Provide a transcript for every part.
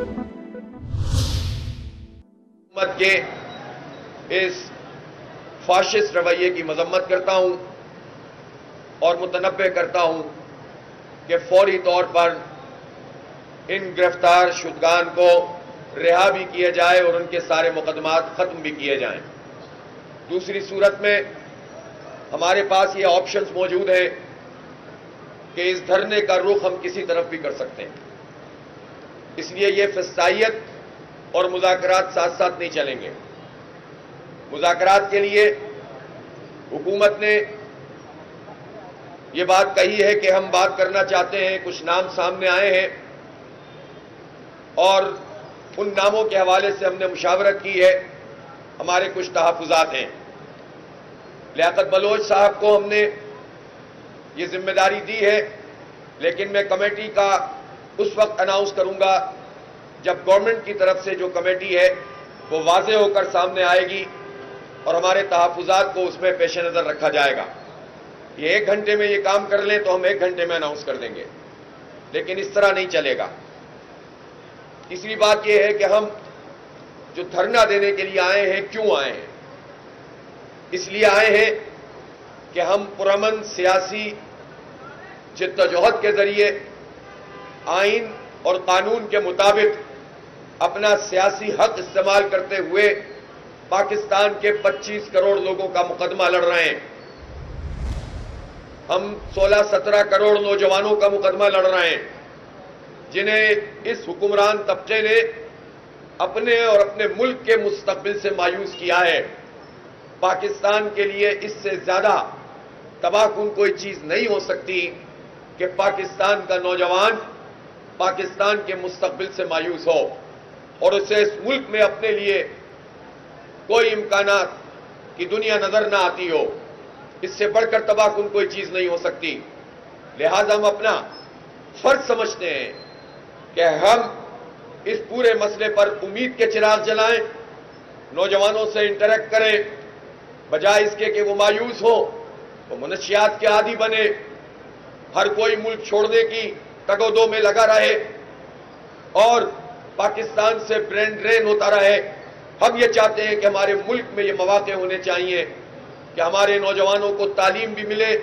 حکومت کے اس فاشسٹ رویے کی مذمت کرتا ہوں اور متنبہ کرتا ہوں کہ فوری طور پر ان گرفتار شدگان کو رہا بھی کیا جائے اور ان کے سارے مقدمات ختم بھی کیے جائیں۔ دوسری صورت میں ہمارے پاس یہ آپشنز موجود ہیں کہ اس دھرنے کا رخ ہم کسی طرف بھی کر سکتے ہیں، اس لیے یہ فسطائیت اور مذاکرات ساتھ ساتھ نہیں چلیں گے۔ مذاکرات کے لیے حکومت نے یہ بات کہی ہے کہ ہم بات کرنا چاہتے ہیں، کچھ نام سامنے آئے ہیں اور ان ناموں کے حوالے سے ہم نے مشاورت کی ہے، ہمارے کچھ تحفظات ہیں۔ لیاقت بلوچ صاحب کو ہم نے یہ ذمہ داری دی ہے، لیکن میں کمیٹی کا اس وقت اناؤنس کروں گا جب گورنمنٹ کی طرف سے جو کمیٹی ہے وہ واضح ہو کر سامنے آئے گی اور ہمارے تحفظات کو اس میں پیش نظر رکھا جائے گا۔ یہ 1 گھنٹے میں یہ کام کر لیں تو ہم 1 گھنٹے میں اناؤنس کر دیں گے، لیکن اس طرح نہیں چلے گا۔ تیسری بات یہ ہے کہ ہم جو دھرنا دینے کے لیے آئے ہیں، کیوں آئے ہیں؟ اس لیے آئے ہیں کہ ہم پرامن سیاسی جدوجہد کے ذریعے آئین اور قانون کے مطابق اپنا سیاسی حق استعمال کرتے ہوئے پاکستان کے 25 کروڑ لوگوں کا مقدمہ لڑ رہے ہیں۔ ہم 16-17 کروڑ نوجوانوں کا مقدمہ لڑ رہے ہیں جنہیں اس حکمران طبقے نے اپنے اور اپنے ملک کے مستقبل سے مایوس کیا ہے۔ پاکستان کے لیے اس سے زیادہ تباہ کن کوئی چیز نہیں ہو سکتی کہ پاکستان کا نوجوان پاکستان کے مستقبل سے مایوس ہو اور اسے اس ملک میں اپنے لیے کوئی امکانات کی دنیا نظر نہ آتی ہو۔ اس سے بڑھ کر تباہ کن کوئی چیز نہیں ہو سکتی۔ لہذا ہم اپنا فرض سمجھتے ہیں کہ ہم اس پورے مسئلے پر امید کے چراغ جلائیں، نوجوانوں سے انٹریکٹ کریں، بجائے اس کے کہ وہ مایوس ہوں، وہ منشیات کے عادی بنے، ہر کوئی ملک چھوڑنے کی تگ و دو میں لگا رہے اور پاکستان سے برین ڈرین ہوتا رہے۔ ہم یہ چاہتے ہیں کہ ہمارے ملک میں یہ مواقع ہونے چاہیے کہ ہمارے نوجوانوں کو تعلیم بھی ملے،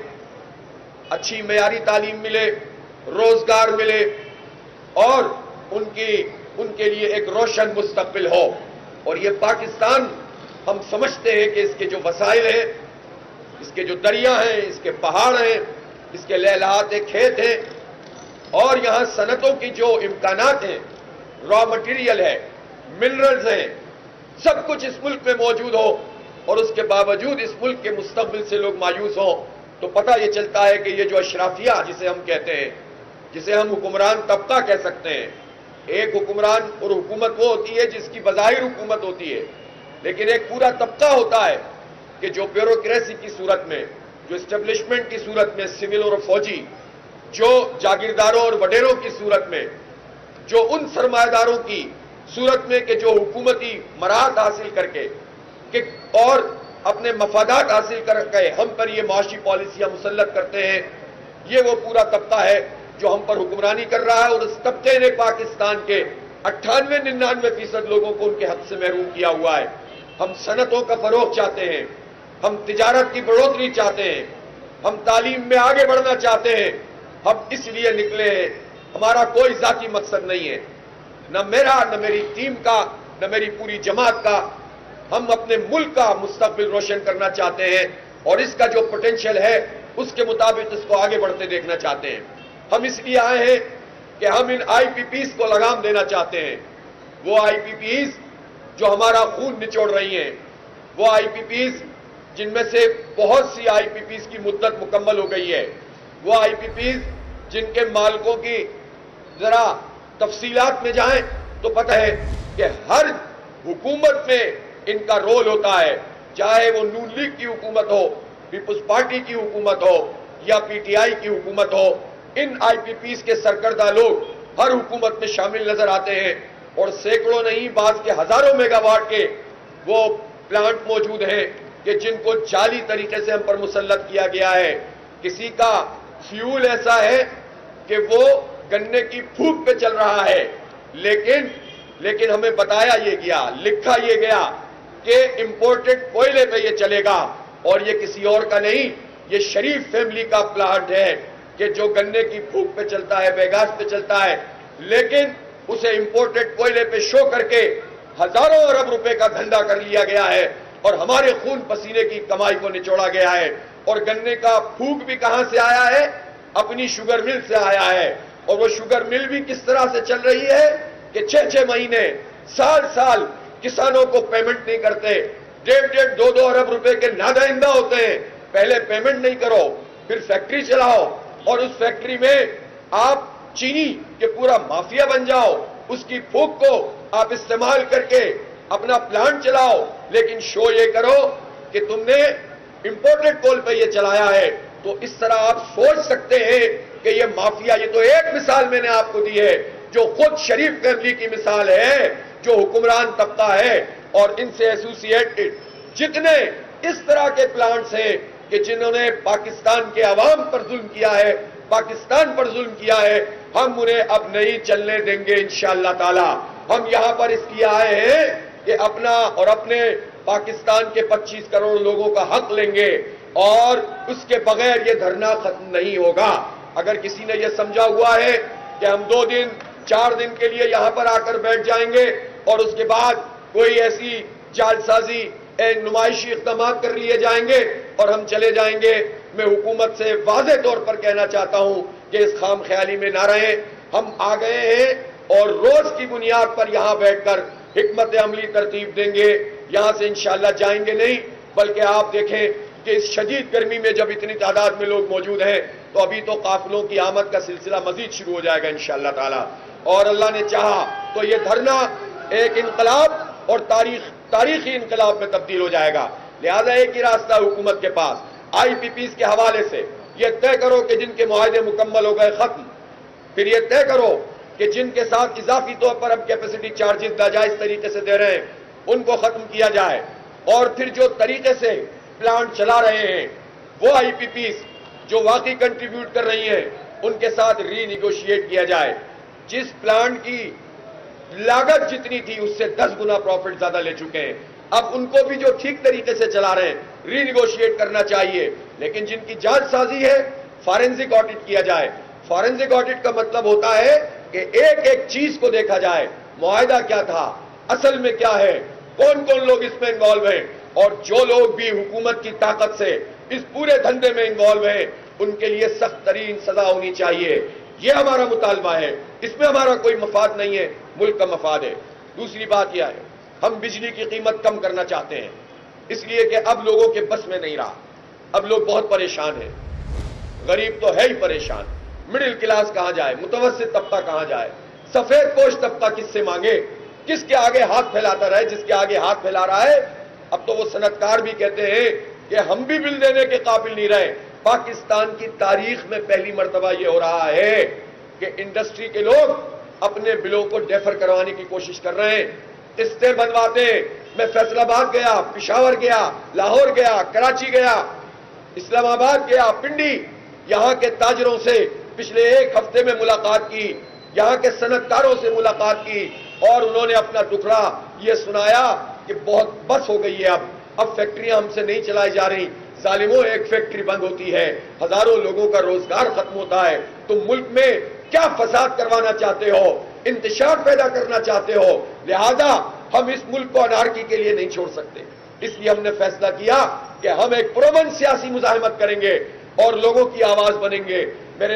اچھی معیاری تعلیم ملے، روزگار ملے اور ان کے لیے ایک روشن مستقبل ہو۔ اور یہ پاکستان ہم سمجھتے ہیں کہ اس کے جو وسائل ہیں، اس کے جو دریا ہیں، اس کے پہاڑ ہیں، اس کے لہلہاتے کھیت ہیں اور یہاں صنعتوں کی جو امکانات ہیں، را مٹیریل ہے، منرلز ہیں، سب کچھ اس ملک میں موجود ہو اور اس کے باوجود اس ملک کے مستقبل سے لوگ مایوس ہوں، تو پتہ یہ چلتا ہے کہ یہ جو اشرافیہ جسے ہم کہتے ہیں، جسے ہم حکمران طبقہ کہہ سکتے ہیں، ایک حکمران اور حکومت وہ ہوتی ہے جس کی بظاہر حکومت ہوتی ہے، لیکن ایک پورا طبقہ ہوتا ہے کہ جو بیوروکریسی کی صورت میں، جو اسٹیبلشمنٹ کی صورت میں، سول اور فوجی، جو جاگیرداروں اور وڈیروں کی صورت میں، جو ان سرمایہ داروں کی صورت میں کہ جو حکومتی مراحت حاصل کر کے اور اپنے مفادات حاصل کر کے ہم پر یہ معاشی پالیسیاں مسلط کرتے ہیں، یہ وہ پورا طبقہ ہے جو ہم پر حکمرانی کر رہا ہے اور اس طبقے نے پاکستان کے 98-99% لوگوں کو ان کے حق سے محروم کیا ہوا ہے۔ ہم صنعتوں کا فروغ چاہتے ہیں، ہم تجارت کی بڑھوتری چاہتے ہیں، ہم تعلیم میں آگے بڑھنا چاہتے ہیں، ہم اس لیے نکلے ہیں، ہمارا کوئی ذاتی مقصد نہیں ہے، نہ میرا، نہ میری ٹیم کا، نہ میری پوری جماعت کا۔ ہم اپنے ملک کا مستقبل روشن کرنا چاہتے ہیں اور اس کا جو پوٹینشیل ہے اس کے مطابق اس کو آگے بڑھتے دیکھنا چاہتے ہیں۔ ہم اس لیے آئے ہیں کہ ہم ان آئی پی پیز کو لگام دینا چاہتے ہیں، وہ آئی پی پیز جو ہمارا خون نچوڑ رہی ہیں، وہ آئی پی پیز جن میں سے بہت سی آئی پی پیز کی مدت مکمل ہو گئی ہے، وہ آئی پی پیز جن کے مالکوں کی ذرا تفصیلات میں جائیں تو پتہ ہے کہ ہر حکومت میں ان کا رول ہوتا ہے، چاہے وہ نون لیگ کی حکومت ہو، پیپلز پارٹی کی حکومت ہو یا پی ٹی آئی کی حکومت ہو، ان آئی پی پیز کے سرکردہ لوگ ہر حکومت میں شامل نظر آتے ہیں اور سینکڑوں نہیں، بعض کے ہزاروں میگا واٹ کے وہ پلانٹ موجود ہیں کہ جن کو جعلی طریقے سے ہم پر مسلط کیا گیا ہے۔ کسی کا فیول ایسا ہے کہ وہ گنے کی پھوک پہ چل رہا ہے، لیکن لیکن ہمیں بتایا یہ گیا، لکھا یہ گیا کہ امپورٹڈ کوئلے پہ یہ چلے گا، اور یہ کسی اور کا نہیں، یہ شریف فیملی کا پلانٹ ہے کہ جو گنے کی پھوک پہ چلتا ہے، بیگاس پہ چلتا ہے، لیکن اسے امپورٹڈ کوئلے پہ شو کر کے ہزاروں ارب روپے کا دھندا کر لیا گیا ہے، اور ہمارے خون پسینے کی کمائی کو نچوڑا گیا ہے۔ اور گنے کا پھوک بھی کہاں سے آیا ہے؟ اپنی شوگر مل سے آیا ہے، اور وہ شوگر مل بھی کس طرح سے چل رہی ہے کہ 6 مہینے، سال کسانوں کو پیمنٹ نہیں کرتے، 1.5 2 ارب روپے کے نادائندہ ہوتے ہیں۔ پہلے پیمنٹ نہیں کرو، پھر فیکٹری چلاؤ، اور اس فیکٹری میں آپ چینی کے پورا مافیا بن جاؤ، اس کی پھوک کو آپ استعمال کر کے اپنا پلانٹ چلاؤ، لیکن شو یہ کرو کہ تم نے امپورٹڈ کول پہ یہ چلایا ہے۔ تو اس طرح آپ سوچ سکتے ہیں کہ یہ مافیا، یہ تو ایک مثال میں نے آپ کو دی ہے، جو خود شریف فیملی کی مثال ہے، جو حکمران طبقہ ہے، اور ان سے ایسوسیٹڈ جتنے اس طرح کے پلانٹس ہیں کہ جنہوں نے پاکستان کے عوام پر ظلم کیا ہے، پاکستان پر ظلم کیا ہے، ہم انہیں اب نہیں چلنے دیں گے انشاءاللہ تعالی۔ ہم یہاں پر اس لیے آئے ہیں کہ اپنا اور اپنے پاکستان کے 25 کروڑ لوگوں کا حق لیں گے، اور اس کے بغیر یہ دھرنا ختم نہیں ہوگا۔ اگر کسی نے یہ سمجھا ہوا ہے کہ ہم 2 دن 4 دن کے لیے یہاں پر آ کر بیٹھ جائیں گے اور اس کے بعد کوئی ایسی جال سازی نمائشی اقدامات کر لیے جائیں گے اور ہم چلے جائیں گے، میں حکومت سے واضح طور پر کہنا چاہتا ہوں کہ اس خام خیالی میں نہ رہیں۔ ہم آ گئے ہیں اور روز کی بنیاد پر یہاں بیٹھ کر حکمت عملی ترتیب دیں گے، یہاں سے انشاءاللہ جائیں گے نہیں، بلکہ آپ دیکھیں کہ اس شدید گرمی میں جب اتنی تعداد میں لوگ موجود ہیں تو ابھی تو قافلوں کی آمد کا سلسلہ مزید شروع ہو جائے گا انشاءاللہ تعالی، اور اللہ نے چاہا تو یہ دھرنا ایک انقلاب اور تاریخی انقلاب میں تبدیل ہو جائے گا۔ لہذا ایک ہی راستہ حکومت کے پاس، آئی پی پیز کے حوالے سے یہ طے کرو کہ جن کے معاہدے مکمل ہو گئے ختم، پھر یہ طے کرو کہ جن کے ساتھ اضافی طور پر ہم کیپیسٹی چارجز ناجائز طریقے سے دے رہے ہیں ان کو ختم کیا جائے، اور پھر جو طریقے سے پلانٹ چلا رہے ہیں وہ آئی پی پیز جو واقعی کنٹریبیوٹ کر رہی ہیں ان کے ساتھ ری نیگوشیٹ کیا جائے۔ جس پلانٹ کی لاگت جتنی تھی اس سے 10 گنا پروفٹ زیادہ لے چکے ہیں، اب ان کو بھی جو ٹھیک طریقے سے چلا رہے ہیں ری نیگوشیٹ کرنا چاہیے، لیکن جن کی جانچ سازی ہے فارنزک آڈٹ کیا جائے۔ فارنزک آڈٹ کا مطلب ہوتا ہے کہ ایک ایک چیز کو دیکھا جائے، معاہدہ کیا تھا، اصل میں کیا ہے، کون کون لوگ اس میں انوالو ہیں، اور جو لوگ بھی حکومت کی طاقت سے اس پورے دھندے میں انوالو ہیں ان کے لیے سخت ترین سزا ہونی چاہیے۔ یہ ہمارا مطالبہ ہے، اس میں ہمارا کوئی مفاد نہیں ہے، ملک کا مفاد ہے۔ دوسری بات یہ ہے ہم بجلی کی قیمت کم کرنا چاہتے ہیں، اس لیے کہ اب لوگوں کے بس میں نہیں رہا، اب لوگ بہت پریشان ہیں، غریب تو ہے ہی پریشان، مڈل کلاس کہاں جائے، متوسط طبقہ کہاں جائے، سفید پوش طبقہ کس سے مانگے، کس کے آگے ہاتھ پھیلاتا رہے، جس کے آگے ہاتھ پھیلا رہا ہے۔ اب تو وہ صنعتکار بھی کہتے ہیں کہ ہم بھی بل دینے کے قابل نہیں رہے۔ پاکستان کی تاریخ میں پہلی مرتبہ یہ ہو رہا ہے کہ انڈسٹری کے لوگ اپنے بلوں کو ڈیفر کروانے کی کوشش کر رہے ہیں، قسطیں بنواتے ہیں۔ میں فیصل آباد گیا، پشاور گیا، لاہور گیا، کراچی گیا، اسلام آباد گیا، پنڈی، یہاں کے تاجروں سے پچھلے 1 ہفتے میں ملاقات کی، یہاں کے صنعتکاروں سے ملاقات کی، اور انہوں نے اپنا دکھڑا یہ سنایا کہ بہت بس ہو گئی ہے، اب فیکٹریاں ہم سے نہیں چلائی جا رہی۔ ظالموں، ایک فیکٹری بند ہوتی ہے ہزاروں لوگوں کا روزگار ختم ہوتا ہے، تم ملک میں کیا فساد کروانا چاہتے ہو، انتشار پیدا کرنا چاہتے ہو، لہذا ہم اس ملک کو انارکی کے لیے نہیں چھوڑ سکتے۔ اس لیے ہم نے فیصلہ کیا کہ ہم ایک پرامن سیاسی مزاحمت کریں گے اور لوگوں کی آواز بنیں گے۔ میرے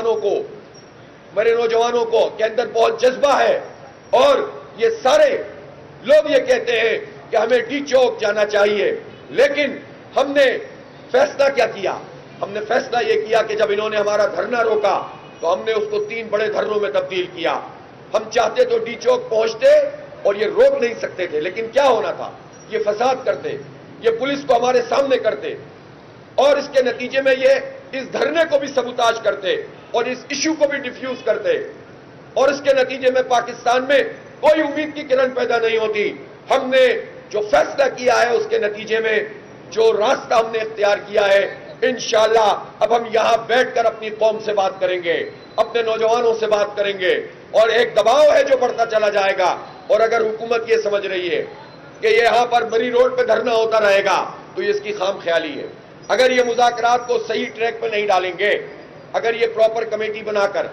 نوجوانوں کو کے اندر بہت جذبہ ہے، اور یہ سارے لوگ یہ کہتے ہیں کہ ہمیں ڈی چوک جانا چاہیے، لیکن ہم نے فیصلہ کیا کیا؟ ہم نے فیصلہ یہ کیا کہ جب انہوں نے ہمارا دھرنا روکا تو ہم نے اس کو 3 بڑے دھرنوں میں تبدیل کیا۔ ہم چاہتے تو ڈی چوک پہنچتے اور یہ روک نہیں سکتے تھے، لیکن کیا ہونا تھا، یہ فساد کرتے، یہ پولیس کو ہمارے سامنے کرتے، اور اس کے نتیجے میں یہ اس دھرنے کو بھی سبوتاج کرتے اور اس ایشو کو بھی ڈیفیوز کرتے، اور اس کے نتیجے میں پاکستان میں کوئی امید کی کرن پیدا نہیں ہوتی۔ ہم نے جو فیصلہ کیا ہے اس کے نتیجے میں جو راستہ ہم نے اختیار کیا ہے، انشاءاللہ اب ہم یہاں بیٹھ کر اپنی قوم سے بات کریں گے، اپنے نوجوانوں سے بات کریں گے، اور ایک دباؤ ہے جو بڑھتا چلا جائے گا۔ اور اگر حکومت یہ سمجھ رہی ہے کہ یہاں پر مری روڈ پہ دھرنا ہوتا رہے گا تو یہ اس کی خام خیالی ہے. اگر یہ مذاکرات کو صحیح ٹریک پہ نہیں ڈالیں گے, اگر یہ پراپر کمیٹی بنا کر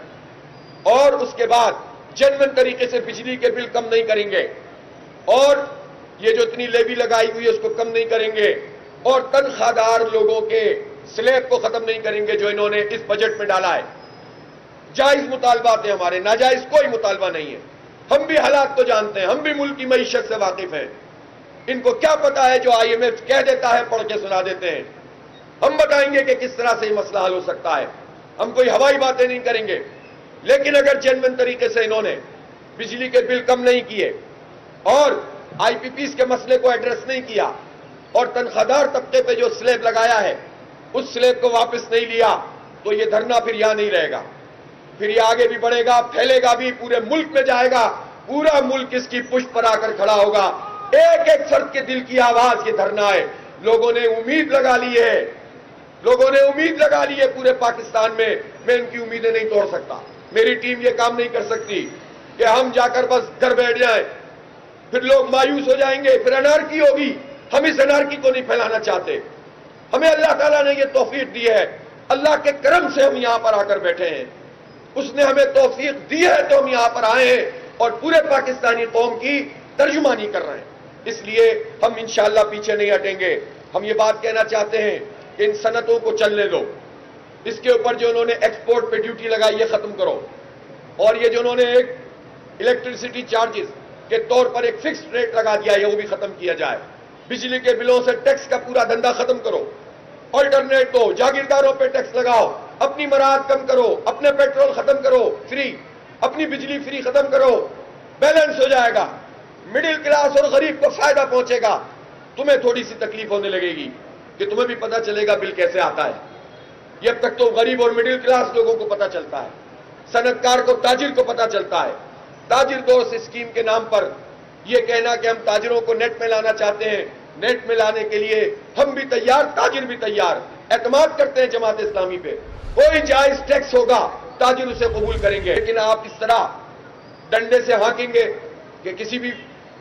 اور اس کے بعد جنون طریقے سے بجلی کے بل کم نہیں کریں گے, اور یہ جو اتنی لیوی لگائی ہوئی ہے اس کو کم نہیں کریں گے, اور تنخواہ دار لوگوں کے سلیب کو ختم نہیں کریں گے جو انہوں نے اس بجٹ میں ڈالا ہے. جائز مطالبات ہیں ہمارے, ناجائز کوئی مطالبہ نہیں ہے. ہم بھی حالات کو جانتے ہیں, ہم بھی ملک کی معیشت سے واقف ہیں. ان کو کیا پتا ہے جو آئی ایم ایف کہہ دیتا ہے پڑھ کے سنا دیتے ہیں. ہم بتائیں گے کہ کس طرح سے یہ مسئلہ حل ہو سکتا ہے. ہم کوئی ہوائی باتیں نہیں کریں گے. لیکن اگر جینوئن طریقے سے انہوں نے بجلی کے بل کم نہیں کیے اور آئی پی پیز کے مسئلے کو ایڈریس نہیں کیا اور تنخواہ طبقے پہ جو سلیب لگایا ہے اس سلیب کو واپس نہیں لیا تو یہ دھرنا پھر یہاں نہیں رہے گا. پھر یہ آگے بھی بڑھے گا, پھیلے گا بھی, پورے ملک میں جائے گا. پورا ملک اس کی پشت پر آ کر کھڑا ہوگا. ایک ایک فرد کے دل کی آواز یہ دھرنا ہے. لوگوں نے امید لگا لی ہے, لوگوں نے امید لگا لی ہے پورے پاکستان میں. میں ان کی امیدیں نہیں توڑ سکتا. میری ٹیم یہ کام نہیں کر سکتی کہ ہم جا کر بس گھر بیٹھ جائیں, پھر لوگ مایوس ہو جائیں گے, پھر انارکی ہوگی. ہم اس انارکی کو نہیں پھیلانا چاہتے. ہمیں اللہ تعالیٰ نے یہ توفیق دی ہے, اللہ کے کرم سے ہم یہاں پر آ کر بیٹھے ہیں. اس نے ہمیں توفیق دی ہے تو ہم یہاں پر آئے ہیں اور پورے پاکستانی قوم کی ترجمانی کر رہے ہیں. اس لیے ہم انشاءاللہ پیچھے نہیں ہٹیں گے. ہم یہ بات کہنا چاہتے ہیں کہ ان صنعتوں کو چلنے دو. اس کے اوپر جو انہوں نے ایکسپورٹ پہ ڈیوٹی لگائی یہ ختم کرو, اور یہ جو انہوں نے ایک الیکٹریسٹی چارجز کے طور پر ایک فکسڈ ریٹ لگا دیا ہے وہ بھی ختم کیا جائے. بجلی کے بلوں سے ٹیکس کا پورا دھندا ختم کرو. آلٹرنیٹ دو, جاگیرداروں پہ ٹیکس لگاؤ, اپنی مراحت کم کرو, اپنے پیٹرول ختم کرو فری, اپنی بجلی فری ختم کرو. بیلنس ہو جائے گا. مڈل کلاس اور غریب کو فائدہ پہنچے گا. تمہیں تھوڑی سی تکلیف ہونے لگے گی کہ تمہیں بھی پتہ چلے گا بل کیسے آتا ہے. یہ اب تک تو غریب اور مڈل کلاس لوگوں کو پتہ چلتا ہے, صنعت کار کو, تاجر کو پتہ چلتا ہے. تاجر دوست اسکیم کے نام پر یہ کہنا کہ ہم تاجروں کو نیٹ میں لانا چاہتے ہیں, نیٹ میں لانے کے لیے ہم بھی تیار, تاجر بھی تیار. اعتماد کرتے ہیں جماعت اسلامی پہ. کوئی جائز ٹیکس ہوگا تاجر اسے قبول کریں گے. لیکن آپ اس طرح ڈنڈے سے ہانکیں گے کہ کسی بھی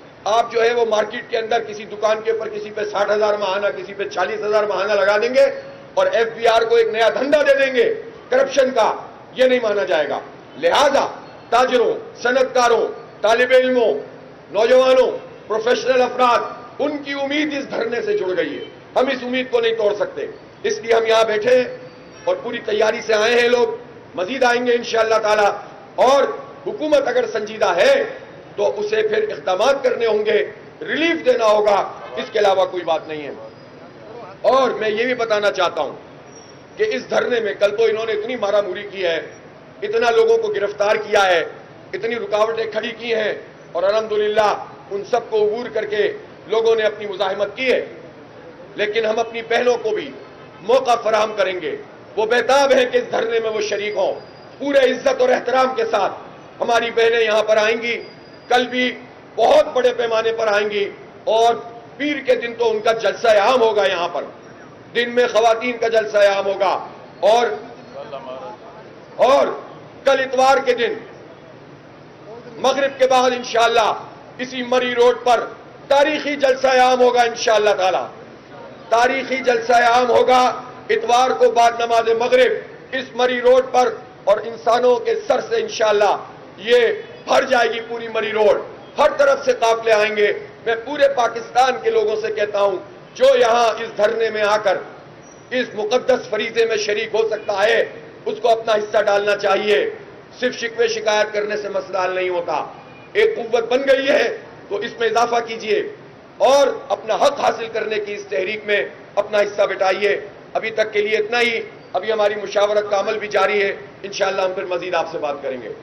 آپ جو ہے وہ مارکیٹ کے اندر کسی دکان کے اوپر کسی پہ 60,000 ماہانہ, کسی پہ 40,000 ماہانہ لگا دیں گے اور ایف بی آر کو ایک نیا دھندا دے دیں گے کرپشن کا. یہ نہیں مانا جائے گا. لہذا تاجروں, صنعت کاروں, طالب علموں, نوجوانوں, پروفیشنل افراد, ان کی امید اس دھرنے سے جڑ گئی ہے. ہم اس امید کو نہیں توڑ سکتے. اس لیے ہم یہاں بیٹھے ہیں اور پوری تیاری سے آئے ہیں. لوگ مزید آئیں گے انشاءاللہ تعالی, اور حکومت اگر سنجیدہ ہے تو اسے پھر اقدامات کرنے ہوں گے, ریلیف دینا ہوگا. اس کے علاوہ کوئی بات نہیں ہے. اور میں یہ بھی بتانا چاہتا ہوں کہ اس دھرنے میں کل تو انہوں نے اتنی مارا موری کی ہے, اتنا لوگوں کو گرفتار کیا ہے, اتنی رکاوٹیں کھڑی کی ہیں, اور الحمدللہ ان سب کو عبور کر کے لوگوں نے اپنی مزاحمت کی ہے. لیکن ہم اپنی بہنوں کو بھی موقع فراہم کریں گے. وہ بےتاب ہیں کہ اس دھرنے میں وہ شریک ہوں. پورے عزت اور احترام کے ساتھ ہماری بہنیں یہاں پر آئیں گی. کل بھی بہت بڑے پیمانے پر آئیں گی, اور پیر کے دن تو ان کا جلسہ عام ہوگا. یہاں پر دن میں خواتین کا جلسہ عام ہوگا, اور کل اتوار کے دن مغرب کے بعد انشاءاللہ اسی مری روڈ پر تاریخی جلسہ عام ہوگا انشاءاللہ تعالی. تاریخی جلسہ عام ہوگا اتوار کو بعد نماز مغرب اس مری روڈ پر, اور انسانوں کے سر سے انشاءاللہ یہ بھر جائے گی پوری مری روڈ. ہر طرف سے قافلے آئیں گے. میں پورے پاکستان کے لوگوں سے کہتا ہوں جو یہاں اس دھرنے میں آ کر اس مقدس فریضے میں شریک ہو سکتا ہے اس کو اپنا حصہ ڈالنا چاہیے. صرف شکوے شکایت کرنے سے مسئلہ حل نہیں ہوتا. ایک قوت بن گئی ہے تو اس میں اضافہ کیجئے اور اپنا حق حاصل کرنے کی اس تحریک میں اپنا حصہ بٹائیے. ابھی تک کے لیے اتنا ہی. ابھی ہماری مشاورت کا عمل بھی جاری ہے. انشاءاللہ ہم پھر مزید آپ سے بات کریں گے.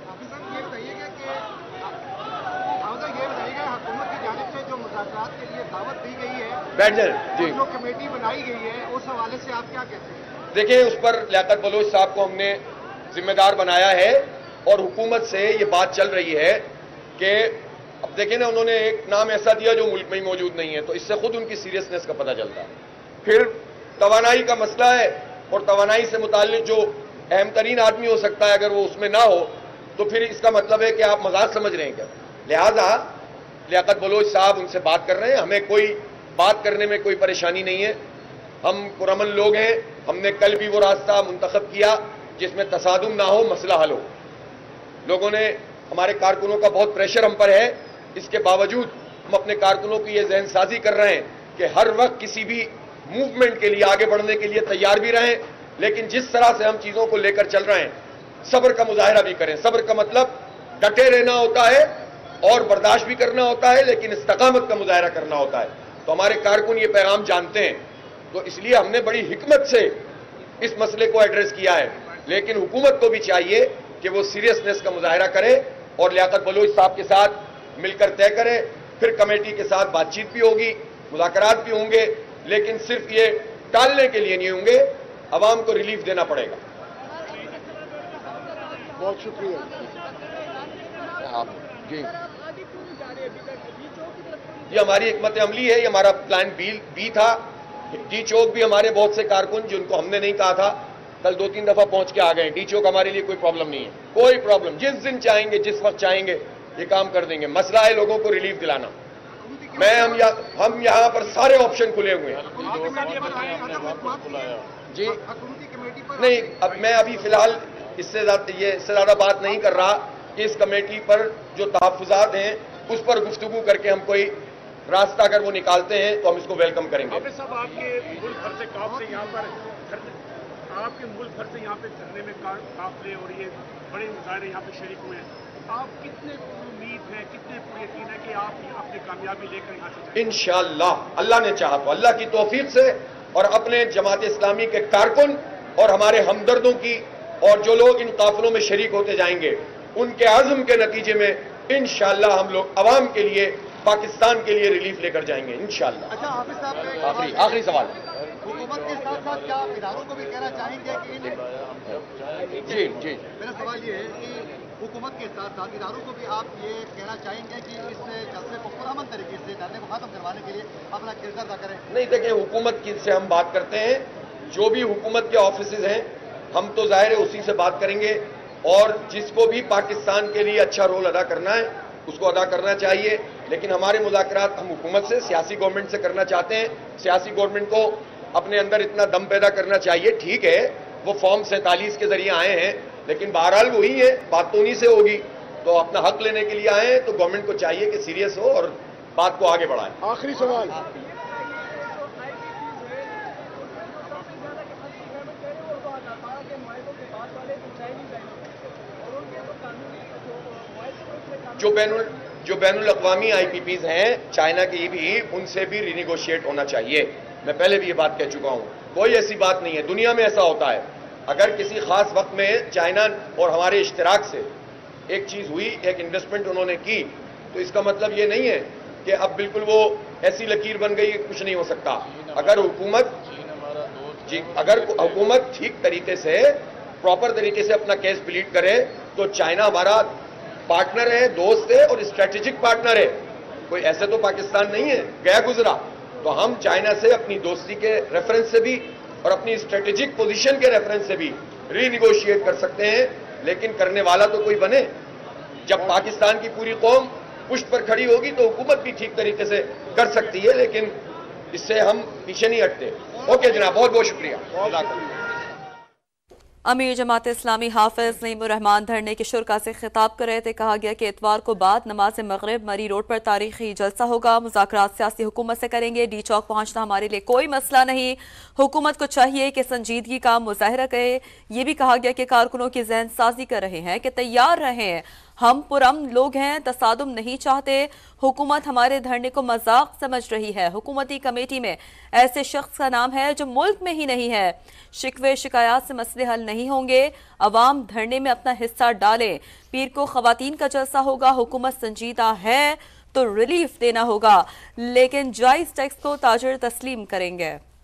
کے لیے دعوت دی گئی ہے, بیٹھ جائیں جی, جو کمیٹی بنائی گئی ہے اس حوالے سے آپ کیا کہتے ہیں؟ دیکھیں اس پر لیاقت بلوچ صاحب کو ہم نے ذمہ دار بنایا ہے, اور حکومت سے یہ بات چل رہی ہے کہ اب دیکھیں نا انہوں نے ایک نام ایسا دیا جو ملک میں ہی موجود نہیں ہے, تو اس سے خود ان کی سیریسنس کا پتہ چلتا ہے. پھر توانائی کا مسئلہ ہے, اور توانائی سے متعلق جو اہم ترین آدمی ہو سکتا ہے اگر وہ اس میں نہ ہو تو پھر اس کا مطلب ہے کہ آپ مذاق سمجھ رہے ہیں کیا. لہذا لیاقت بلوچ صاحب ان سے بات کر رہے ہیں. ہمیں کوئی بات کرنے میں کوئی پریشانی نہیں ہے. ہم پرامن لوگ ہیں. ہم نے کل بھی وہ راستہ منتخب کیا جس میں تصادم نہ ہو, مسئلہ حل ہو. لوگوں نے, ہمارے کارکنوں کا بہت پریشر ہم پر ہے, اس کے باوجود ہم اپنے کارکنوں کی یہ ذہن سازی کر رہے ہیں کہ ہر وقت کسی بھی موومنٹ کے لیے, آگے بڑھنے کے لیے تیار بھی رہیں, لیکن جس طرح سے ہم چیزوں کو لے کر چل رہے ہیں صبر کا مظاہرہ بھی کریں. صبر کا مطلب ڈٹے رہنا ہوتا ہے اور برداشت بھی کرنا ہوتا ہے, لیکن استقامت کا مظاہرہ کرنا ہوتا ہے. تو ہمارے کارکن یہ پیغام جانتے ہیں, تو اس لیے ہم نے بڑی حکمت سے اس مسئلے کو ایڈریس کیا ہے. لیکن حکومت کو بھی چاہیے کہ وہ سیریسنس کا مظاہرہ کرے اور لیاقت بلوچ صاحب کے ساتھ مل کر طے کرے. پھر کمیٹی کے ساتھ بات چیت بھی ہوگی, مذاکرات بھی ہوں گے, لیکن صرف یہ ٹالنے کے لیے نہیں ہوں گے. عوام کو ریلیف دینا پڑے گا. بہت شکریہ. جی یہ ہماری حکمت عملی ہے, یہ ہمارا پلان بی تھا. ڈی چوک بھی ہمارے بہت سے کارکن جن کو ہم نے نہیں کہا تھا, کل 2-3 دفعہ پہنچ کے آ گئے. ڈی چوک ہمارے لیے کوئی پرابلم نہیں ہے, کوئی پرابلم. جس دن چاہیں گے, جس وقت چاہیں گے, یہ کام کر دیں گے. مسئلہ ہے لوگوں کو ریلیف دلانا. ہم یہاں پر سارے آپشن کھلے ہوئے ہیں. جی نہیں, اب میں ابھی فی الحال اس سے زیادہ بات نہیں کر رہا کہ اس کمیٹی پر جو تحفظات ہیں اس پر گفتگو کر کے ہم کوئی راستہ اگر وہ نکالتے ہیں تو ہم اس کو ویلکم کریں گے. صاحب آپ کے ملک بھر سے کاف سے یہاں پر, آپ کے ملک بھر سے یہاں پہ دھرنے میں قافلے اور یہ بڑے مظاہرے یہاں پہ شریک ہوئے ہیں. آپ کتنے امید ہیں, کتنے پورے یقین ہے کہ آپ اپنی کامیابی لے کر یہاں سے جائیں؟ انشاءاللہ, اللہ نے چاہا تو, اللہ کی توفیق سے, اور اپنے جماعت اسلامی کے کارکن اور ہمارے ہمدردوں کی اور جو لوگ ان قافلوں میں شریک ہوتے جائیں گے ان کے عزم کے نتیجے میں انشاءاللہ ہم لوگ عوام کے لیے, پاکستان کے لیے ریلیف لے کر جائیں گے انشاءاللہ. اچھا حافظ صاحب, آخری سوال. حکومت کے ساتھ ساتھ کیا آپ اداروں کو بھی کہنا چاہیں گے کہ جی میرا سوال یہ ہے کہ حکومت کے ساتھ ساتھ اداروں کو بھی آپ یہ کہنا چاہیں گے کہ اس جلسے کو پرامن طریقے سے دھرنے کو ختم کروانے کے لیے اپنا کردار ادا کریں؟ نہیں دیکھیں, حکومت کی سے ہم بات کرتے ہیں, جو بھی حکومت کے آفیسز ہیں ہم تو ظاہر ہے اسی سے بات کریں گے, اور جس کو بھی پاکستان کے لیے اچھا رول ادا کرنا ہے اس کو ادا کرنا چاہیے. لیکن ہمارے مذاکرات ہم حکومت سے, سیاسی گورنمنٹ سے کرنا چاہتے ہیں. سیاسی گورنمنٹ کو اپنے اندر اتنا دم پیدا کرنا چاہیے. ٹھیک ہے وہ فارم 47 کے ذریعے آئے ہیں, لیکن بہرحال وہی ہے, بات تو انہی سے ہوگی. تو اپنا حق لینے کے لیے آئے ہیں تو گورنمنٹ کو چاہیے کہ سیریس ہو اور بات کو آگے بڑھائے. آخری سوال. جو بین الاقوامی آئی پی پیز ہیں چائنا کی بھی, ان سے بھی رینیگوشیٹ ہونا چاہیے. میں پہلے بھی یہ بات کہہ چکا ہوں, کوئی ایسی بات نہیں ہے. دنیا میں ایسا ہوتا ہے, اگر کسی خاص وقت میں چائنا اور ہمارے اشتراک سے ایک چیز ہوئی, ایک انویسٹمنٹ انہوں نے کی, تو اس کا مطلب یہ نہیں ہے کہ اب بالکل وہ ایسی لکیر بن گئی کہ کچھ نہیں ہو سکتا. اگر حکومت ٹھیک طریقے سے, پراپر طریقے سے اپنا کیس پلیٹ کرے تو چائنا ہمارا پارٹنر ہے, دوست ہے اور اسٹریٹجک پارٹنر ہے. کوئی ایسے تو پاکستان نہیں ہے گیا گزرا. تو ہم چائنا سے اپنی دوستی کے ریفرنس سے بھی اور اپنی اسٹریٹجک پوزیشن کے ریفرنس سے بھی ری نیگوشیٹ کر سکتے ہیں, لیکن کرنے والا تو کوئی بنے. جب پاکستان کی پوری قوم پشت پر کھڑی ہوگی تو حکومت بھی ٹھیک طریقے سے کر سکتی ہے, لیکن اس سے ہم پیچھے نہیں ہٹتے. اوکے جناب, بہت بہت شکریہ. امیر جماعت اسلامی حافظ نعیم الرحمان دھرنے کے شرکا سے خطاب کر رہے تھے. کہا گیا کہ اتوار کو بعد نماز مغرب مری روڈ پر تاریخی جلسہ ہوگا. مذاکرات سیاسی حکومت سے کریں گے. ڈی چوک پہنچنا ہمارے لیے کوئی مسئلہ نہیں. حکومت کو چاہیے کہ سنجیدگی کا مظاہرہ کرے. یہ بھی کہا گیا کہ کارکنوں کی ذہن سازی کر رہے ہیں کہ تیار رہیں, ہم پرامن لوگ ہیں, تصادم نہیں چاہتے. حکومت ہمارے دھرنے کو مذاق سمجھ رہی ہے. حکومتی کمیٹی میں ایسے شخص کا نام ہے جو ملک میں ہی نہیں ہے. شکوے شکایات سے مسئلے حل نہیں ہوں گے. عوام دھرنے میں اپنا حصہ ڈالیں. پیر کو خواتین کا جلسہ ہوگا. حکومت سنجیدہ ہے تو ریلیف دینا ہوگا, لیکن جائز ٹیکس کو تاجر تسلیم کریں گے.